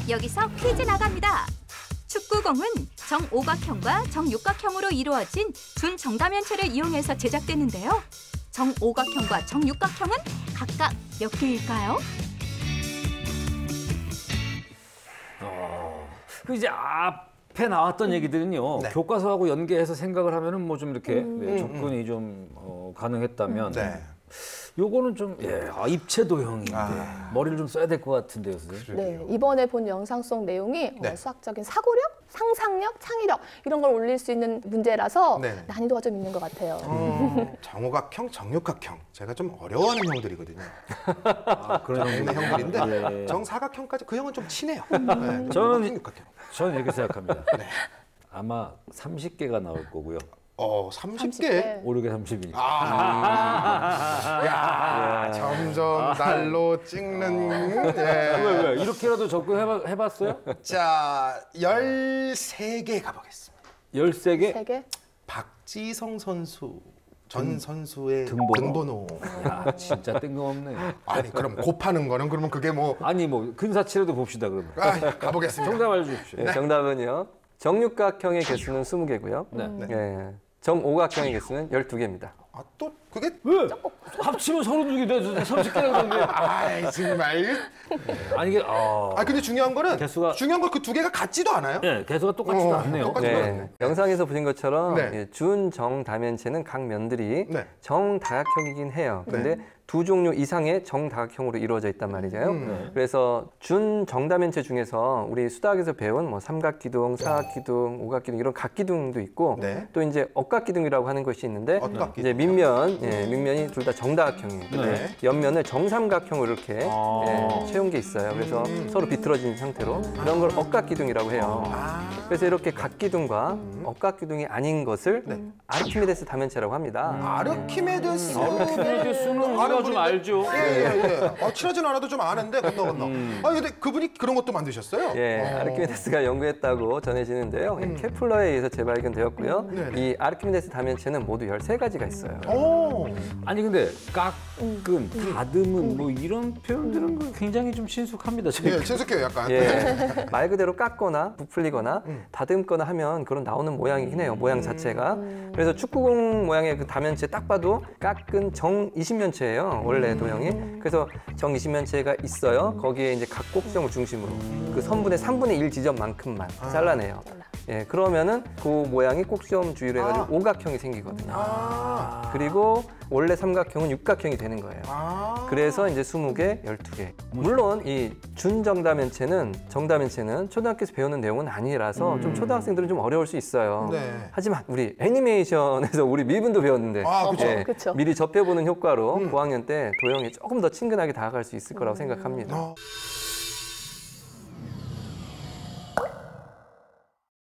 여기서 퀴즈 나갑니다. 축구공은 정오각형과 정육각형으로 이루어진 준정다면체를 이용해서 제작됐는데요. 정오각형과 정육각형은 각각 몇 개일까요? 그 이제 앞에 나왔던 얘기들은요. 네. 교과서하고 연계해서 생각을 하면은 뭐 좀 이렇게 접근이 좀 가능했다면 요거는 좀 입체도형인데 머리를 좀 써야 될 것 같은데요, 선생님. 네, 이번에 본 영상 속 내용이 네. 수학적인 사고력, 상상력, 창의력 이런 걸 올릴 수 있는 문제라서 네. 난이도가 좀 있는 것 같아요. 정오각형, 정육각형. 제가 좀 어려워하는 형들이거든요. 그런 있는 형들인데 예. 정사각형까지 그 형은 좀 친해요. 네, 저는 정육각형. 저는 이렇게 생각합니다. 아마 30개가 나올 거고요. 30개? 5, 6에 30이니까. 야, 점점 날로 찍는. 왜? 이렇게라도 접근해봤어요? 자, 13개 가보겠습니다. 13개? 3개? 박지성 선수 전 선수의 등번호? 등번호. 야, 진짜 뜬금없네. 아니, 그럼 곱하는 거는 그러면 그게 뭐. 아니, 뭐 근사치라도 봅시다, 그러면. 가보겠습니다. 정답 알려주십시오. 네, 정답은요. 정육각형의 개수는 20개고요. 네. 정오각형의 개수는 12개입니다. 또 그게 왜? 합치면 32개 돼. 30개라고 그러는데. 아이 정말. 아니, 이게, 근데 중요한 거는 중요한 건 그 두 개가 같지도 않아요. 네, 개수가 똑같지도 않네요. 똑같지도 않네요. 영상에서 보신 것처럼 네. 준정다면체는 각 면들이 네. 정다각형이긴 해요. 근데 두 종류 이상의 정다각형으로 이루어져 있단 말이죠. 그래서 준정다면체 중에서 우리 수학에서 배운 뭐 삼각기둥, 사각기둥, 오각기둥 이런 각기둥도 있고 네. 또 이제 억각기둥이라고 하는 것이 있는데 억각기둥. 이제 밑면이 둘 다 정다각형이에요. 근데 옆면을 정삼각형으로 이렇게 채운 게 있어요. 그래서 서로 비틀어진 상태로 이런 걸 억각기둥이라고 해요. 그래서 이렇게 각기둥과 억각기둥이 아닌 것을 아르키메데스 다면체라고 합니다. 아르키메데스. 수는 우리가 좀 알죠. 예. 친하진 않아도 좀 아는데 건너. 근데 그분이 그런 것도 만드셨어요? 아르키메데스가 연구했다고 전해지는데요. 케플러에 의해서 재발견되었고요. 이 아르키메데스 다면체는 모두 13가지가 있어요. 아니, 근데 깎은, 다듬은 뭐 이런 표현들은 굉장히 좀 친숙합니다. 저희가. 예, 친숙해요, 약간. 말 그대로 깎거나 부풀리거나 다듬거나 하면 그런 나오는 모양이긴 해요. 모양 자체가. 그래서 축구공 모양의 그 다면체 딱 봐도 깎은 정 20면체예요. 원래 도형이. 그래서 정 20면체가 있어요. 거기에 이제 각 꼭지점을 중심으로 그 선분의 3분의 1 지점만큼만 잘라내요. 그러면은 그 모양이 꼭지점 주위로 해가지고 오각형이 생기거든요. 그리고 원래 삼각형은 육각형이 되는 거예요. 그래서 이제 20개, 12개. 물론 이 준정다면체는 초등학교에서 배우는 내용은 아니라서 좀 초등학생들은 좀 어려울 수 있어요. 하지만 우리 애니메이션에서 우리 미분도 배웠는데 그쵸. 미리 접해보는 효과로 고학년 때 도형에 조금 더 친근하게 다가갈 수 있을 거라고 생각합니다.